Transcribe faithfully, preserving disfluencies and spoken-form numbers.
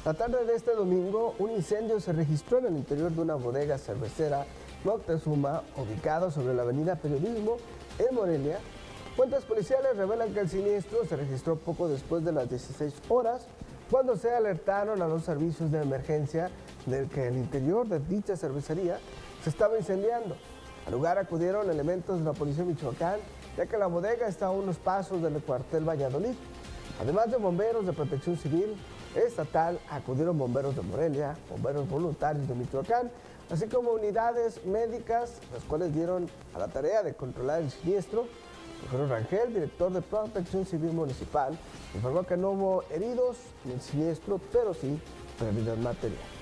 La tarde de este domingo, un incendio se registró en el interior de una bodega cervecera Moctezuma, ubicado sobre la avenida Periodismo, en Morelia. Fuentes policiales revelan que el siniestro se registró poco después de las dieciséis horas, cuando se alertaron a los servicios de emergencia de que el interior de dicha cervecería se estaba incendiando. Al lugar acudieron elementos de la Policía de Michoacán, ya que la bodega está a unos pasos del cuartel Valladolid. Además de bomberos de Protección Civil Estatal, acudieron bomberos de Morelia, bomberos voluntarios de Michoacán, así como unidades médicas, las cuales dieron a la tarea de controlar el siniestro. Jorge Rangel, director de Protección Civil Municipal, informó que no hubo heridos en el siniestro, pero sí pérdidas materiales.